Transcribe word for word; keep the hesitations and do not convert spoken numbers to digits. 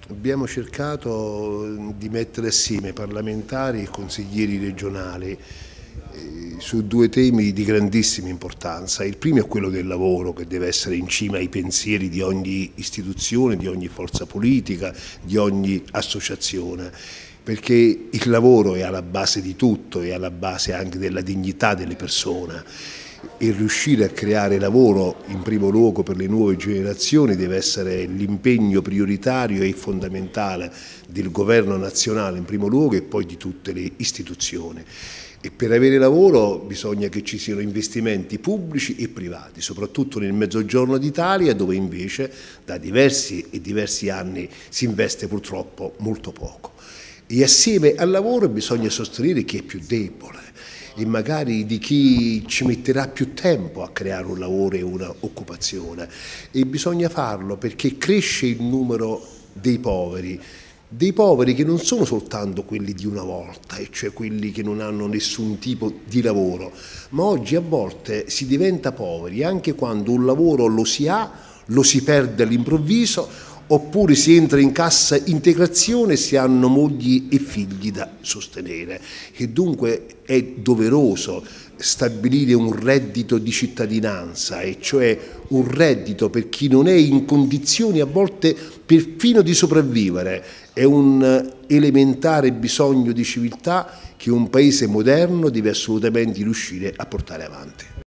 Abbiamo cercato di mettere assieme parlamentari e consiglieri regionali eh, su due temi di grandissima importanza. Il primo è quello del lavoro, che deve essere in cima ai pensieri di ogni istituzione, di ogni forza politica, di ogni associazione, perché il lavoro è alla base di tutto, è alla base anche della dignità delle persone. E riuscire a creare lavoro in primo luogo per le nuove generazioni deve essere l'impegno prioritario e fondamentale del governo nazionale in primo luogo e poi di tutte le istituzioni. E per avere lavoro bisogna che ci siano investimenti pubblici e privati, soprattutto nel Mezzogiorno d'Italia, dove invece da diversi e diversi anni si investe purtroppo molto poco. E assieme al lavoro bisogna sostenere chi è più debole e magari di chi ci metterà più tempo a creare un lavoro e un'occupazione, e bisogna farlo perché cresce il numero dei poveri, dei poveri che non sono soltanto quelli di una volta, e cioè quelli che non hanno nessun tipo di lavoro, ma oggi a volte si diventa poveri anche quando un lavoro lo si ha, lo si perde all'improvviso, oppure si entra in cassa integrazione se hanno mogli e figli da sostenere. E dunque è doveroso stabilire un reddito di cittadinanza, e cioè un reddito per chi non è in condizioni a volte perfino di sopravvivere. È un elementare bisogno di civiltà che un paese moderno deve assolutamente riuscire a portare avanti.